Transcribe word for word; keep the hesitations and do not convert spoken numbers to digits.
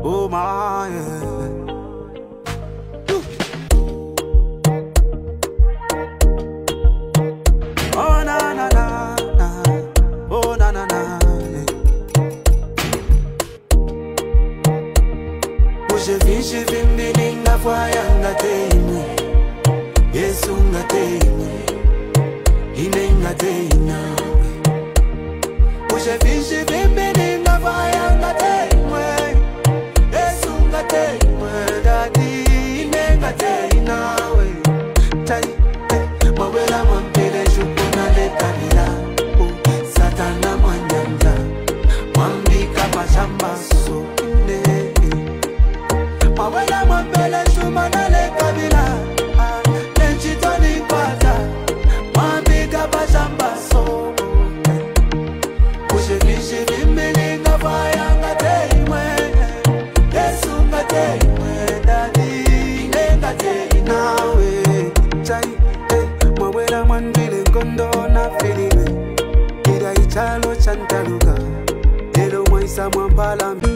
Oh my, yeah. Oh na na na na, oh na na na. Uje vishi vimbili ngafaya ngateine, Yesu ngateine, ine ngateina. Uje vishi vimbili ngafaya ngateine, Yesu ngateine, dadi ine ngateina we. Tai mawela mampele shukuna le kabila, Satana manyanja, mambika pashamba so ine. Mawela mampele shumana le kabila, lenchitoni kwaza, mambika pashamba so. Kushe vishi vimbili ngafaya ngateimwe, Yesu ngateimwe, dadi ine ngateina we. Chai mawela mandile ngondo na filiwe, ira ichalo chantaluga, ero mwaisa mwambala.